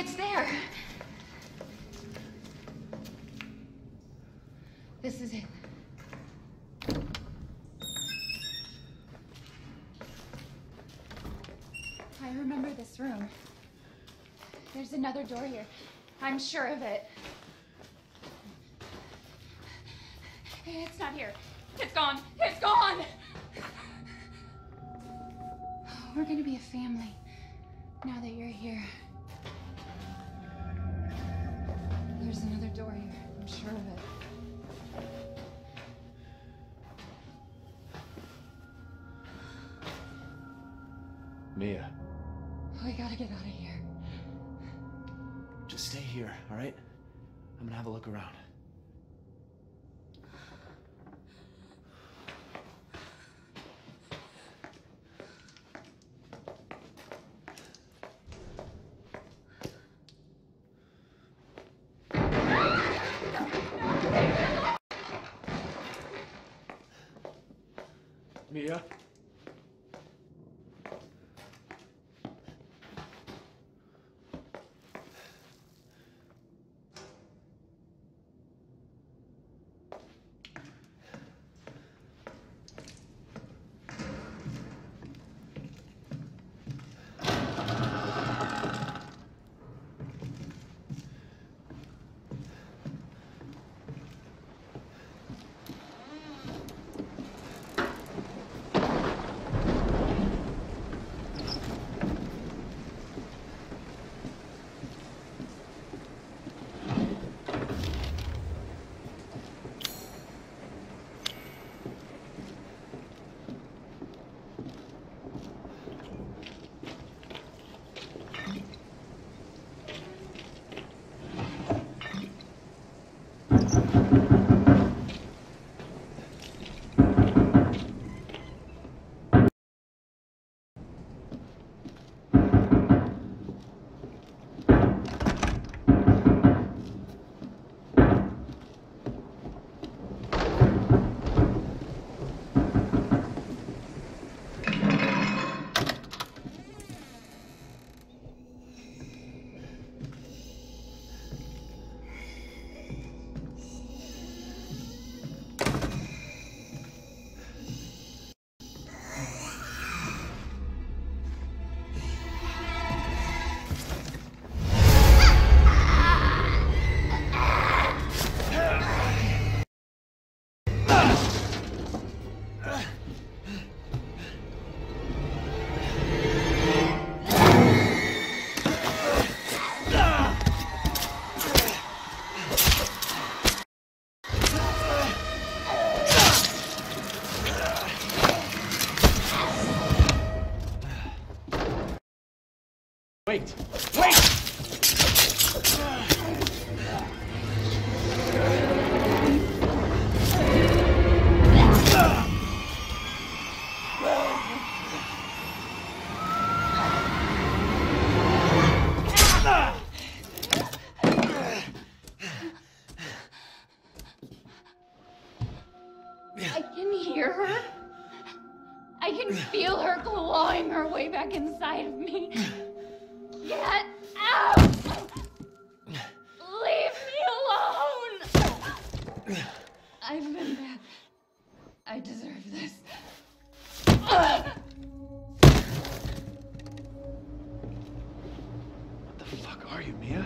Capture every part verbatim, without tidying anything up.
it's there. This is it. I remember this room. There's another door here. I'm sure of it. It's not here. It's gone. It's gone! We're gonna be a family now that you're here. There's another door here. I'm sure of it. Mia. We gotta get out of here. Just stay here, all right? I'm gonna have a look around. Mia? Wait! Wait! I can hear her. I can feel her clawing her way back inside of me. Get out! Leave me alone! I've been bad. I deserve this. What the fuck are you, Mia?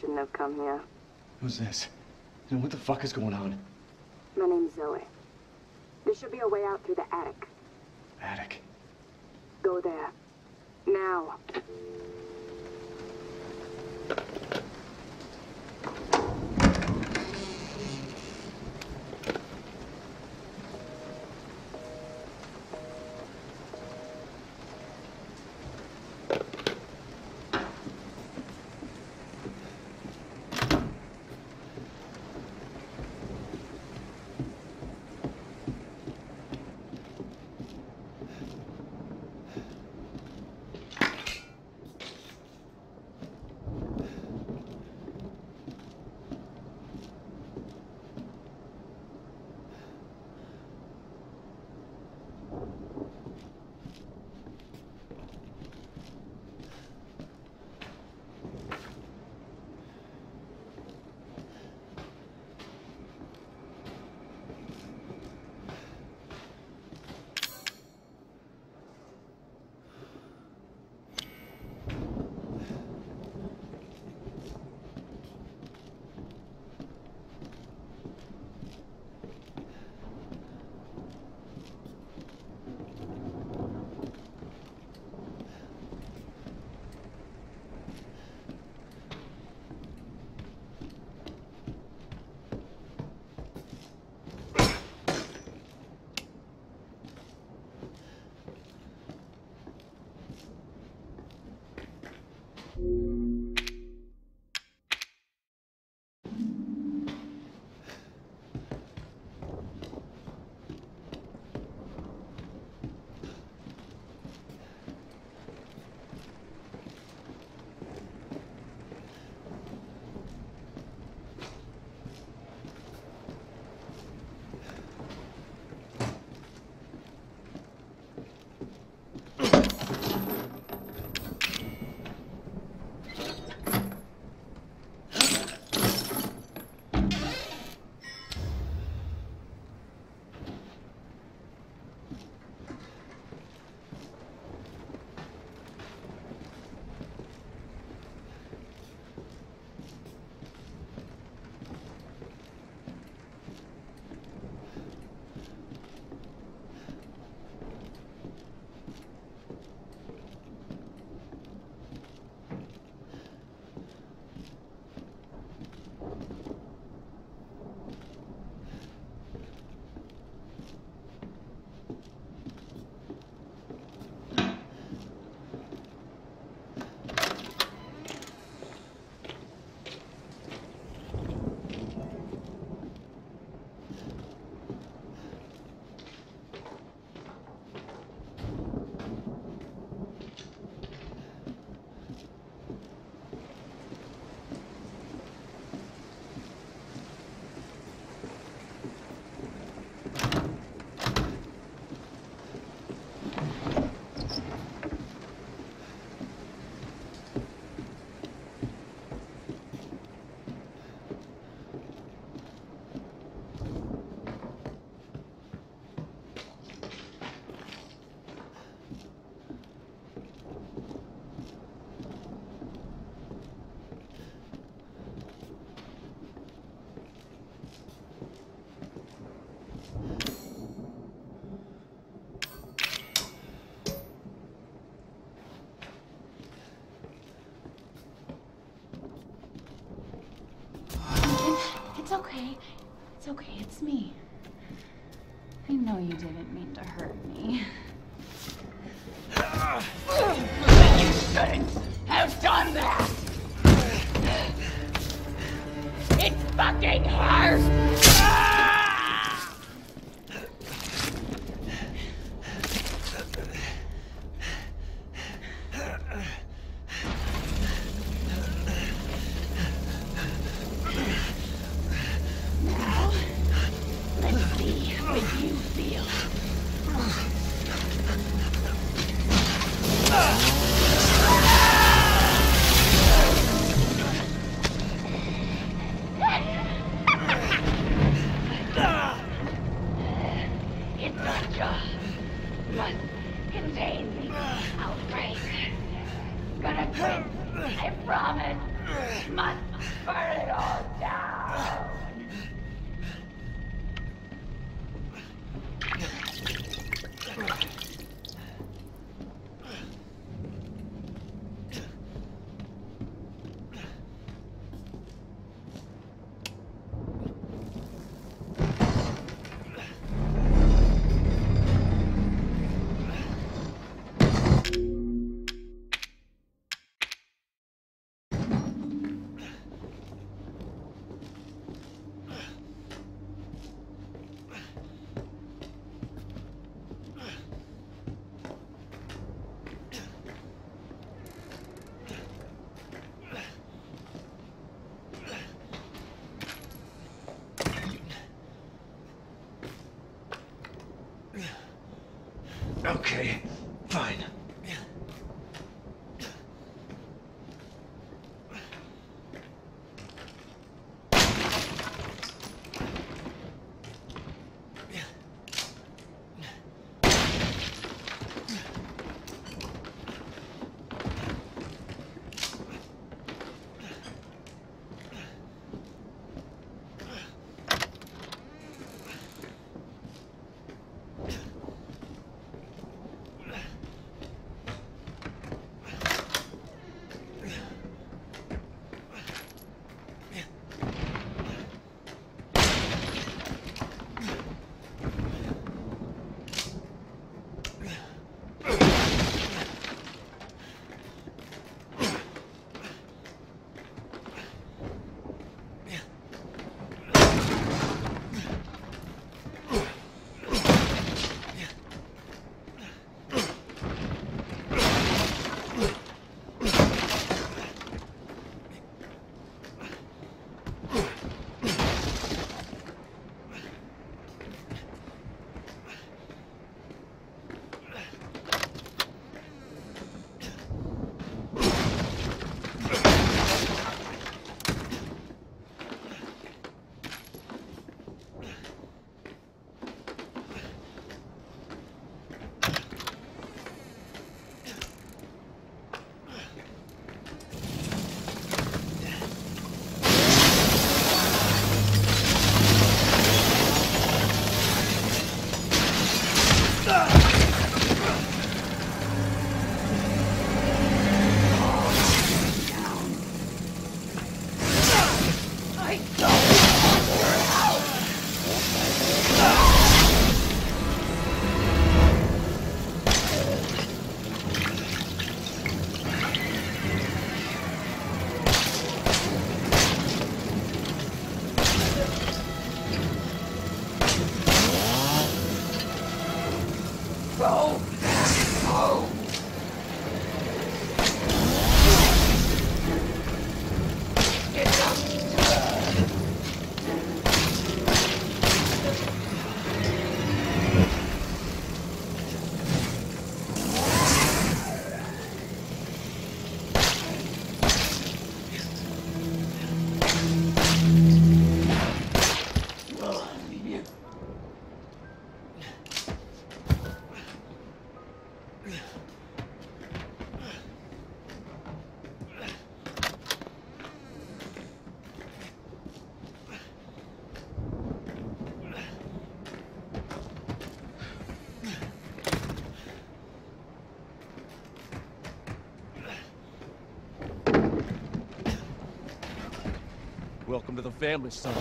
shouldn't have come here. Who's this? And what the fuck is going on? My name's Zoe. There should be a way out through the attic. Attic. Go there. Now. It's okay. It's okay. It's me. I know you didn't mean to hurt me. You shouldn't have done that! It fucking hurts! Now, let's see what you feel. Okay, fine. Welcome to the family, son.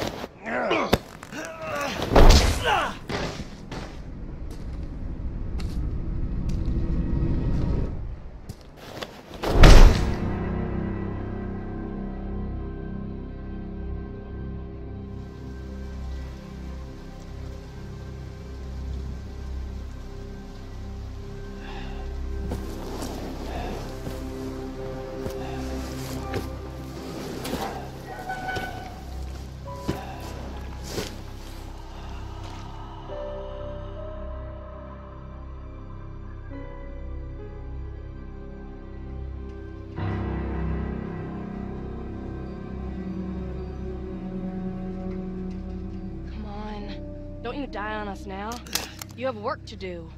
Don't you die on us now. You have work to do.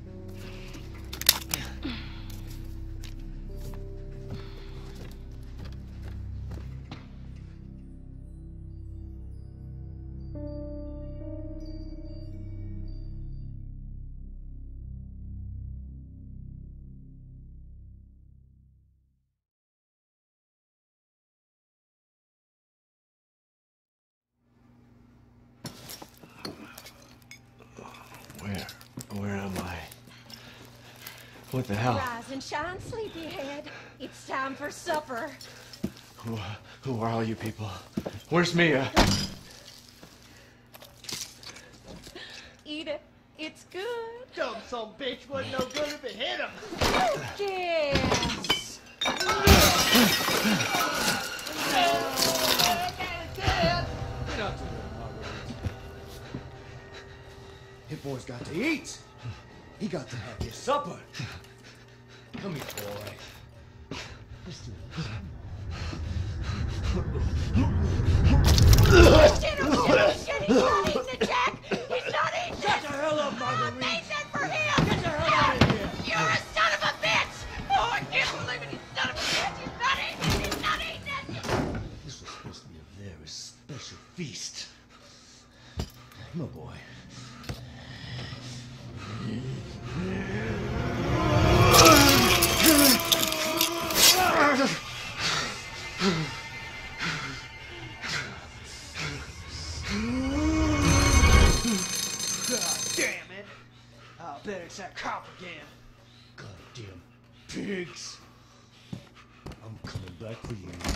Where? Where am I? What the hell? Rise and shine, sleepyhead. It's time for supper. Who, who are all you people? Where's Mia? Eat it. It's good. Dumb some bitch wasn't no good if it hit him. Yes. Hit boy's got to eat. He got to have his supper. Come here, boy. Let's do this. Shit, oh shit, oh shit, he's not eating the Jack! He's not eating it! Shut the hell up, I Marguerite! made that for him! Get the hell out of here! You're a son of a bitch! Oh, I can't believe it, you son of a bitch! He's not eating it! He's not eating it! This was supposed to be a very special feast. My boy. God damn it! I'll bet it's that cop again. Goddamn pigs! I'm coming back for you.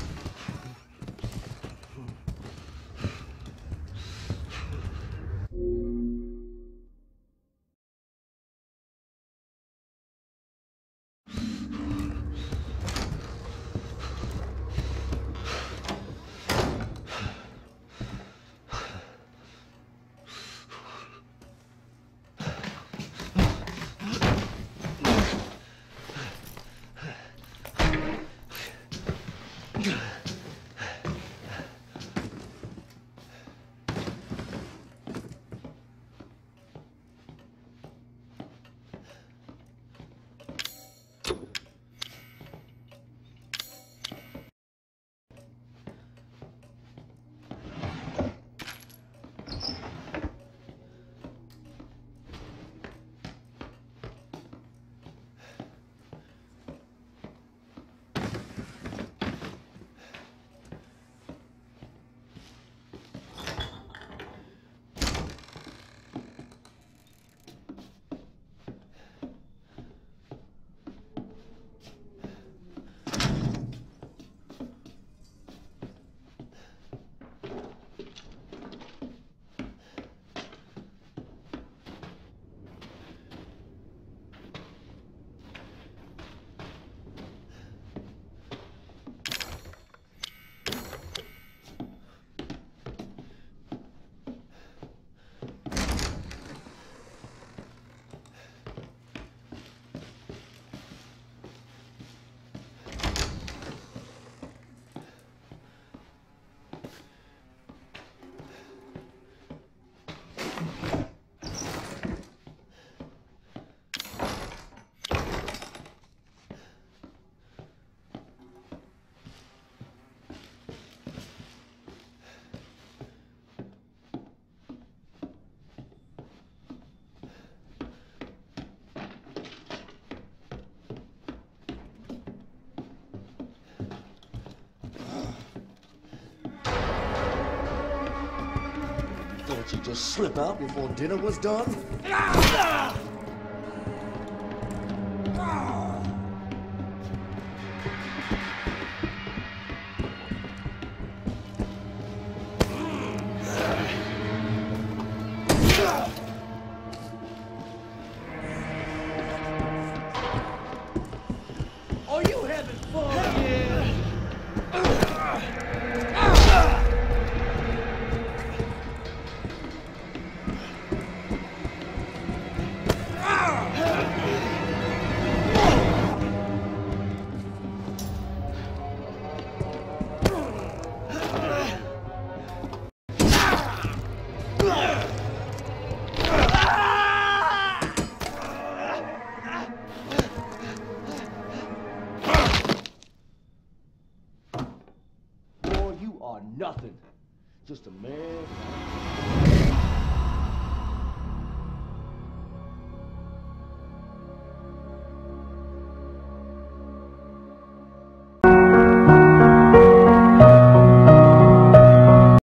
Thought you'd just slip out before dinner was done? Are you having fun? Yeah. Boy, you are nothing. Just a man.